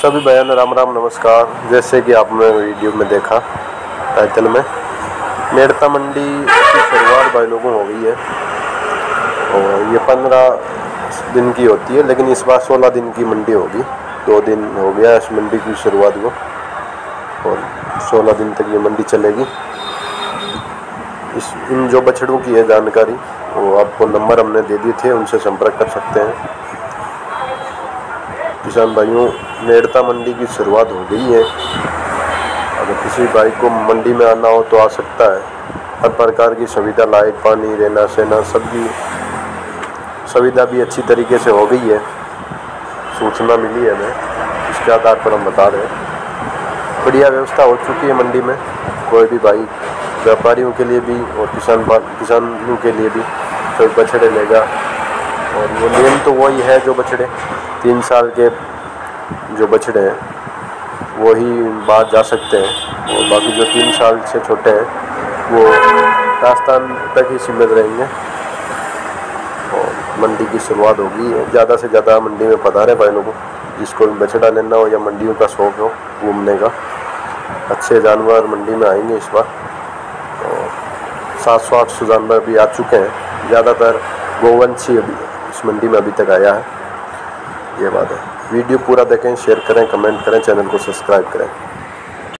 सभी बहन राम राम नमस्कार। जैसे कि आपने वीडियो में देखा टाइटल में, मेड़ता मंडी की शुरुआत भाई लोगों हो गई है और ये 15 दिन की होती है, लेकिन इस बार 16 दिन की मंडी होगी। 2 दिन हो गया इस मंडी की शुरुआत को और 16 दिन तक ये मंडी चलेगी। इन जो बछड़ों की है जानकारी वो आपको नंबर हमने दे दिए थे, उनसे संपर्क कर सकते हैं। किसान भाइयों, मेड़ता मंडी की शुरुआत हो गई है। अगर किसी भाई को मंडी में आना हो तो आ सकता है। हर प्रकार की सुविधा, लाइट, पानी, रहना सहना, सबकी सुविधा भी अच्छी तरीके से हो गई है। सूचना मिली है हमें, इसके आधार पर हम बता रहे हैं। बढ़िया व्यवस्था हो चुकी है मंडी में। कोई भी भाई व्यापारियों के लिए भी और किसानों के लिए भी कोई बछड़े लेगा, और वो नियम तो वही है जो बछड़े 3 साल के जो बछड़े हैं वो ही बाहर जा सकते हैं, और बाकी जो 3 साल से छोटे हैं वो राजस्थान तक ही सीमित रहेंगे। और मंडी की शुरुआत होगी। ज़्यादा से ज़्यादा मंडी में पधारे भाई लोगों, जिसको भी बछड़ा लेना हो या मंडियों का शौक हो घूमने का। अच्छे जानवर मंडी में आएंगे इस बार, और 700-800 जानवर भी आ चुके हैं। ज़्यादातर गोवंशी अभी इस मंडी में अभी तक आया है। ये बात है। वीडियो पूरा देखें, शेयर करें, कमेंट करें, चैनल को सब्सक्राइब करें।